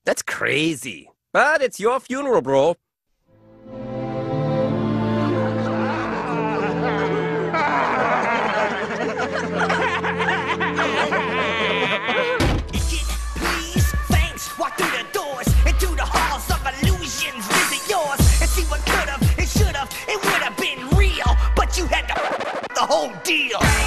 That's crazy. But it's your funeral, bro. Please, thanks, walk through the doors into the halls of illusions. Visit yours and see what could've, it should've, it would've been real, but you had to the whole deal.